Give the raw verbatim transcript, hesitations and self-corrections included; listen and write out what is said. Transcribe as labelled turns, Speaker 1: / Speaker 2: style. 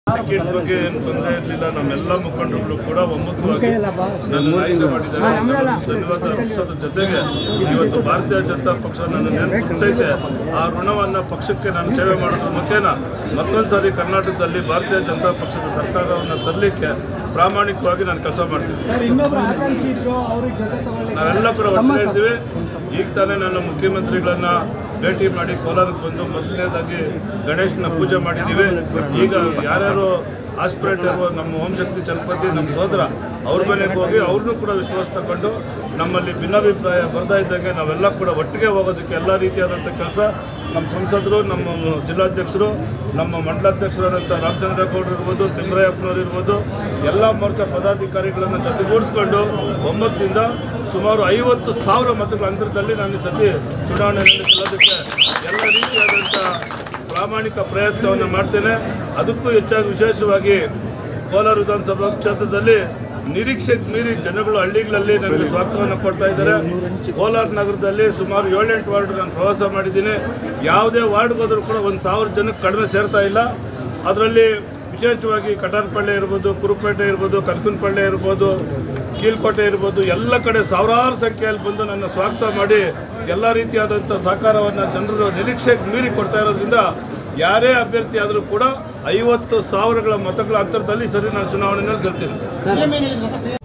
Speaker 1: Ticket ಬಗ್ಗೆ ಏನು ತೊಂದರೆ ಇರಲಿಲ್ಲ. ನಮ್ಮೆಲ್ಲ ಮುಖಂಡರುಗಳು ಕೂಡ ಒಮ್ಮತವಾಗಿ ನನ್ನ ಆಯ್ಕೆ ಮಾಡಿದ್ದಾರೆ. ಧನ್ಯವಾದ ಅರ್ಪಿಸೋದ್ರ ಜೊತೆಗೆ ಇವತ್ತು ಭಾರತೀಯ ಜನತಾ ಪಕ್ಷ ನನ್ನ ನೆನಪಿಸೈತೆ. ಆ ಋಣವನ್ನು ಪಕ್ಷಕ್ಕೆ ನಾನು ಸೇವೆ ಮಾಡೋದ್ರ ಮುಖೇನ ಮತ್ತೊಂದು ಸಾರಿ ಕರ್ನಾಟಕದಲ್ಲಿ ಭಾರತೀಯ ಜನತಾ ಪಕ್ಷದ ಸರ್ಕಾರವನ್ನು ತರಲಿಕ್ಕೆ ಪ್ರಾಮಾಣಿಕವಾಗಿ ನಾನು ಕೆಲಸ ಮಾಡ್ತೀನಿ. ನಾವೆಲ್ಲ ಕೂಡ ಒಟ್ಟಿಗೆ ಇದ್ದೀವಿ. ಈಗ ತಾನೇ ನನ್ನ ಮುಖ್ಯಮಂತ್ರಿಗಳನ್ನ ಭೇಟಿ ಮಾಡಿ ಕೋಲಾರಕ್ಕೆ ಬಂದು ಮೊದಲನೇದಾಗಿ ಗಣೇಶನ ಪೂಜೆ ಮಾಡಿದ್ದೀವಿ. ಈಗ ಯಾರ್ಯಾರು ಆಸ್ಪಿರೇಟ್ ಇರುವ ನಮ್ಮ ಓಂಶಕ್ತಿ ಚಲಪತಿ ನಮ್ಮ ಸೋದರ ಅವ್ರ ಮನೆಗೆ ಹೋಗಿ ಅವ್ರನ್ನೂ ಕೂಡ ವಿಶ್ವಾಸ ತಗೊಂಡು ನಮ್ಮಲ್ಲಿ ಭಿನ್ನಾಭಿಪ್ರಾಯ ಬರ್ತಾ ಇದ್ದಂಗೆ ನಾವೆಲ್ಲ ಕೂಡ ಒಟ್ಟಿಗೆ ಹೋಗೋದಕ್ಕೆ ಎಲ್ಲ ರೀತಿಯಾದಂಥ ಕೆಲಸ ನಮ್ಮ ಸಂಸದರು, ನಮ್ಮ ಜಿಲ್ಲಾಧ್ಯಕ್ಷರು, ನಮ್ಮ ಮಂಡಲಾಧ್ಯಕ್ಷರಾದಂಥ ರಾಮಚಂದ್ರ ಗೌಡರು ಇರ್ಬೋದು, ತಿಮ್ಮರಾಯಪ್ಪನವ್ರು ಇರ್ಬೋದು, ಎಲ್ಲ ಮೋರ್ಚಾ ಪದಾಧಿಕಾರಿಗಳನ್ನು ಜೊತೆಗೂಡಿಸ್ಕೊಂಡು ಒಂಬತ್ತರಿಂದ ಸುಮಾರು ಐವತ್ತು ಸಾವಿರ ಮತಗಳ ಅಂತರದಲ್ಲಿ ನಾನು ಈ ಸತಿ ಚುನಾವಣೆಯಲ್ಲಿ ಗೆಲ್ಲೋದಕ್ಕೆ ಎಲ್ಲ ರೀತಿಯಾದಂಥ ಪ್ರಾಮಾಣಿಕ ಪ್ರಯತ್ನವನ್ನು ಮಾಡ್ತೇನೆ. ಅದಕ್ಕೂ ಹೆಚ್ಚಾಗಿ ವಿಶೇಷವಾಗಿ ಕೋಲಾರ ವಿಧಾನಸಭಾ ಕ್ಷೇತ್ರದಲ್ಲಿ ನಿರೀಕ್ಷೆಗೆ ಮೀರಿ ಜನಗಳು ಹಳ್ಳಿಗಳಲ್ಲಿ ನನಗೆ ಸ್ವಾಗತವನ್ನು ಕೊಡ್ತಾ ಇದ್ದಾರೆ. ಕೋಲಾರ ನಗರದಲ್ಲಿ ಸುಮಾರು ಏಳೆಂಟು ವಾರ್ಡ್ ನಾನು ಪ್ರವಾಸ ಮಾಡಿದ್ದೀನಿ. ಯಾವುದೇ ವಾರ್ಡ್ಗೆ ಹೋದರೂ ಕೂಡ ಒಂದು ಸಾವಿರ ಜನಕ್ಕೆ ಕಡಿಮೆ ಸೇರ್ತಾ ಇಲ್ಲ. ಅದರಲ್ಲಿ ವಿಶೇಷವಾಗಿ ಕಟಾರ್ಪಳ್ಳಿ ಇರ್ಬೋದು, ಕುರುಪೇಟೆ ಇರ್ಬೋದು, ಕರ್ಕನಪಳ್ಳಿ ಇರ್ಬೋದು, ಕೀಳ್ಕೋಟೆ ಇರ್ಬೋದು, ಎಲ್ಲ ಕಡೆ ಸಾವಿರಾರು ಸಂಖ್ಯೆಯಲ್ಲಿ ಬಂದು ನನ್ನ ಸ್ವಾಗತ ಮಾಡಿ ಎಲ್ಲ ರೀತಿಯಾದಂಥ ಸಹಕಾರವನ್ನು ಜನರು ನಿರೀಕ್ಷೆಗೆ ಮೀರಿ ಕೊಡ್ತಾ ಇರೋದ್ರಿಂದ ಯಾರೇ ಅಭ್ಯರ್ಥಿ ಆದರೂ ಕೂಡ ಐವತ್ತು ಸಾವಿರಗಳ ಮತಗಳ ಅಂತರದಲ್ಲಿ ಸರಿ ನಾನು ಚುನಾವಣೆಯಲ್ಲಿ ಗೆಲ್ತೀನಿ.